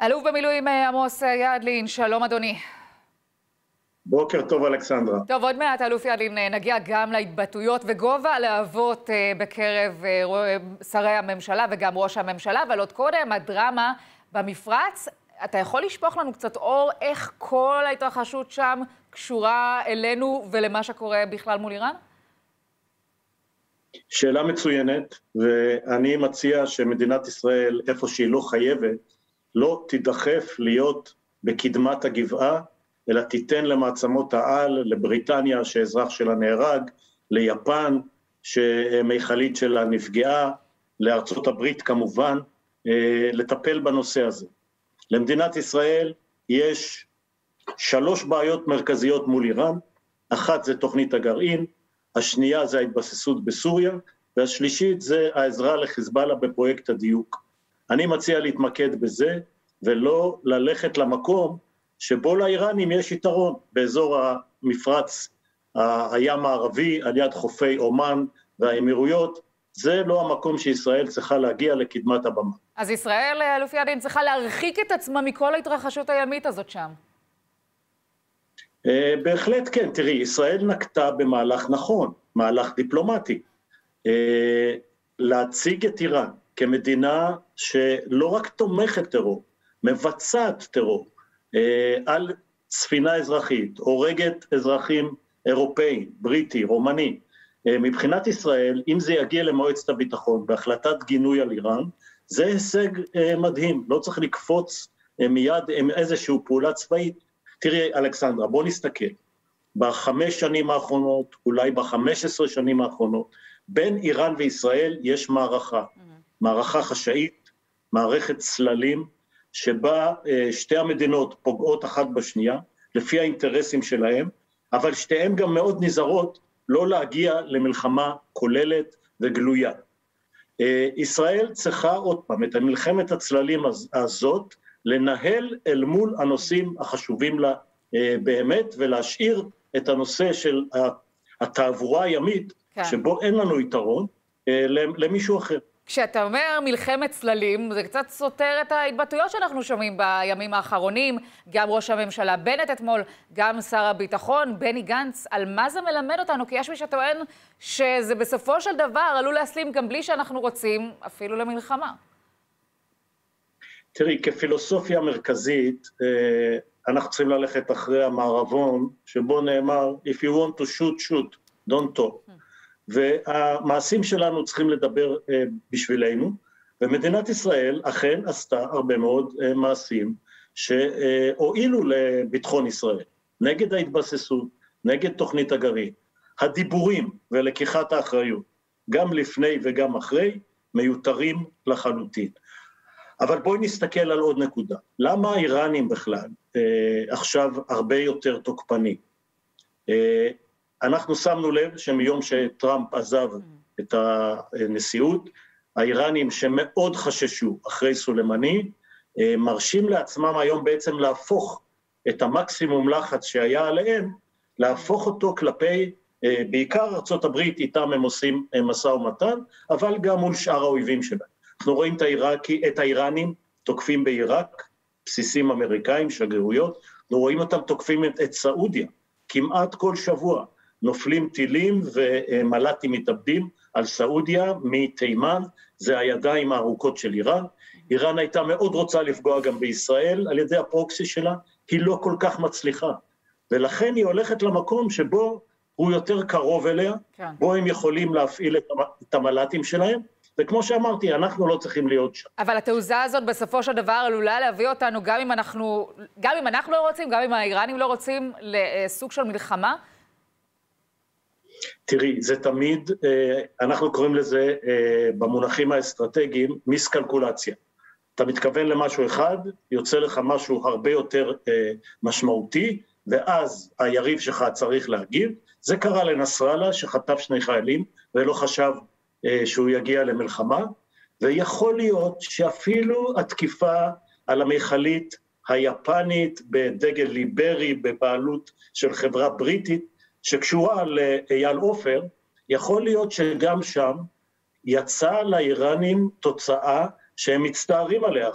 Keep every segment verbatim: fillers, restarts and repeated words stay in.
אלוף במילואים עמוס ידלין, שלום אדוני. בוקר טוב אלכסנדרה. טוב, עוד מעט אלוף ידלין נגיע גם להתבטאויות וגובה הלהבות בקרב שרי הממשלה וגם ראש הממשלה, אבל עוד קודם הדרמה במפרץ. אתה יכול לשפוך לנו קצת אור איך כל ההתרחשות שם קשורה אלינו ולמה שקורה בכלל מול איראן? שאלה מצוינת, ואני מציע שמדינת ישראל, איפה שהיא לא חייבת, לא תדחף להיות בקדמת הגבעה, אלא תיתן למעצמות העל, לבריטניה שאזרח שלה נהרג, ליפן שמיכלית שלה נפגעה, לארצות הברית כמובן, לטפל בנושא הזה. למדינת ישראל יש שלוש בעיות מרכזיות מול איראן, אחת זה תוכנית הגרעין, השנייה זה ההתבססות בסוריה, והשלישית זה העזרה לחיזבאללה בפרויקט הדיוק. אני מציע להתמקד בזה, ולא ללכת למקום שבו לאיראנים יש יתרון, באזור המפרץ, הים הערבי, על יד חופי אומן והאמירויות, זה לא המקום שישראל צריכה להגיע לקדמת הבמה. אז ישראל, אלוף ידלין, צריכה להרחיק את עצמה מכל ההתרחשות הימית הזאת שם. בהחלט כן, תראי, ישראל נקטה במהלך נכון, מהלך דיפלומטי. להציג את איראן כמדינה שלא רק תומכת טרור, מבצעת טרור, על ספינה אזרחית, הורגת אזרחים אירופאים, בריטי, רומני. מבחינת ישראל, אם זה יגיע למועצת הביטחון בהחלטת גינוי על איראן, זה הישג מדהים, לא צריך לקפוץ מיד עם איזושהי פעולה צבאית. תראי אלכסנדרה, בוא נסתכל, בחמש שנים האחרונות, אולי בחמש עשרה שנים האחרונות, בין איראן וישראל יש מערכה, mm-hmm. מערכה חשאית, מערכת צללים, שבה שתי המדינות פוגעות אחת בשנייה, לפי האינטרסים שלהם, אבל שתיהן גם מאוד נזהרות לא להגיע למלחמה כוללת וגלויה. ישראל צריכה עוד פעם את המלחמת הצללים הזאת, לנהל אל מול הנושאים החשובים לה באמת, ולהשאיר את הנושא של התעבורה הימית, כן. שבו אין לנו יתרון, למישהו אחר. כשאתה אומר מלחמת צללים, זה קצת סותר את ההתבטאויות שאנחנו שומעים בימים האחרונים, גם ראש הממשלה בנט אתמול, גם שר הביטחון, בני גנץ, על מה זה מלמד אותנו? כי יש מי שטוען שזה בסופו של דבר עלול להסלים גם בלי שאנחנו רוצים אפילו למלחמה. תראי, כפילוסופיה מרכזית, אנחנו צריכים ללכת אחרי המערבון, שבו נאמר, if you want to shoot, shoot, don't talk. והמעשים שלנו צריכים לדבר בשבילנו, ומדינת ישראל אכן עשתה הרבה מאוד מעשים שהועילו לביטחון ישראל, נגד ההתבססות, נגד תוכנית הגרעין. הדיבורים ולקיחת האחריות, גם לפני וגם אחרי, מיותרים לחלוטין. אבל בואי נסתכל על עוד נקודה. למה האיראנים בכלל עכשיו הרבה יותר תוקפני? אנחנו שמנו לב שמיום שטראמפ עזב את הנשיאות, האיראנים שמאוד חששו אחרי סולימני, מרשים לעצמם היום בעצם להפוך את המקסימום לחץ שהיה עליהם, להפוך אותו כלפי, בעיקר ארצות הברית איתם הם עושים משא ומתן, אבל גם מול שאר האויבים שלהם. אנחנו רואים את, העיראקי, את האיראנים תוקפים בעיראק, בסיסים אמריקאים, שגרירויות, אנחנו רואים אותם תוקפים את, את סעודיה, כמעט כל שבוע. נופלים טילים ומל"טים מתאבדים על סעודיה מתימן, זה הידיים הארוכות של איראן. איראן הייתה מאוד רוצה לפגוע גם בישראל על ידי הפרוקסי שלה, היא לא כל כך מצליחה. ולכן היא הולכת למקום שבו הוא יותר קרוב אליה, כן. בו הם יכולים להפעיל את המל"טים שלהם, וכמו שאמרתי, אנחנו לא צריכים להיות שם. אבל התעוזה הזאת בסופו של דבר עלולה להביא אותנו, גם אם אנחנו, גם אם אנחנו לא רוצים, גם אם האיראנים לא רוצים, לסוג של מלחמה, תראי, זה תמיד, אנחנו קוראים לזה במונחים האסטרטגיים, מיסקלקולציה. אתה מתכוון למשהו אחד, יוצא לך משהו הרבה יותר משמעותי, ואז היריב שלך צריך להגיב. זה קרה לנסראללה שחטף שני חיילים, ולא חשב שהוא יגיע למלחמה, ויכול להיות שאפילו התקיפה על המכלית היפנית בדגל ליברי, בבעלות של חברה בריטית, שקשורה לאייל עופר, יכול להיות שגם שם יצא לאיראנים תוצאה שהם מצטערים עליה עכשיו.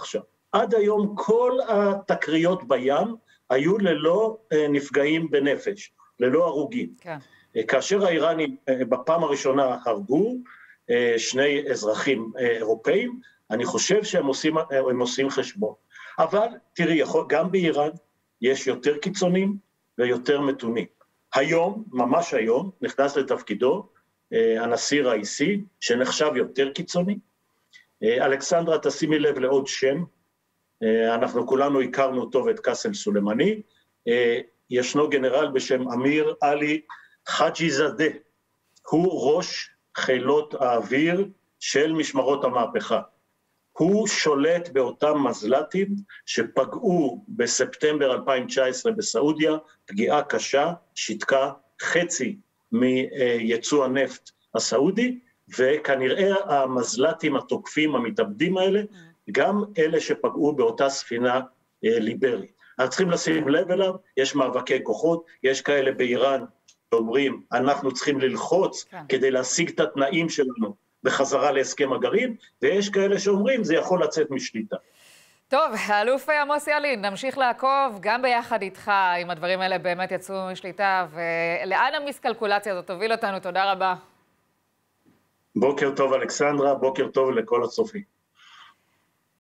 עד היום כל התקריות בים היו ללא נפגעים בנפש, ללא הרוגים. כן. כאשר האיראנים בפעם הראשונה הרגו שני אזרחים אירופאים, אני חושב שהם עושים, הם עושים חשבון. אבל תראי, יכול, גם באיראן יש יותר קיצונים ויותר מתונים. היום, ממש היום, נכנס לתפקידו הנשיא ראיסי, שנחשב יותר קיצוני. אלכסנדרה, תשימי לב לעוד שם, אנחנו כולנו הכרנו טוב את קאסם סולימני, ישנו גנרל בשם אמיר עלי חאג'י זאדה, הוא ראש חילות האוויר של משמרות המהפכה. הוא שולט באותם מזל"טים שפגעו בספטמבר אלפיים תשע עשרה בסעודיה, פגיעה קשה, שיתקה חצי מייצוא הנפט הסעודי, וכנראה המזל"טים התוקפים המתאבדים האלה, גם אלה שפגעו באותה ספינה ליברית. אנחנו צריכים לשים לב אליו, יש מאבקי כוחות, יש כאלה באיראן שאומרים, אנחנו צריכים ללחוץ כן. כדי להשיג את התנאים שלנו בחזרה להסכם הגרעין, ויש כאלה שאומרים, זה יכול לצאת משליטה. טוב, האלוף עמוס ילין, נמשיך לעקוב גם ביחד איתך, אם הדברים האלה באמת יצאו משליטה, ולאן המיסקלקולציה הזאת תוביל אותנו, תודה רבה. בוקר טוב אלכסנדרה, בוקר טוב לכל הצופים.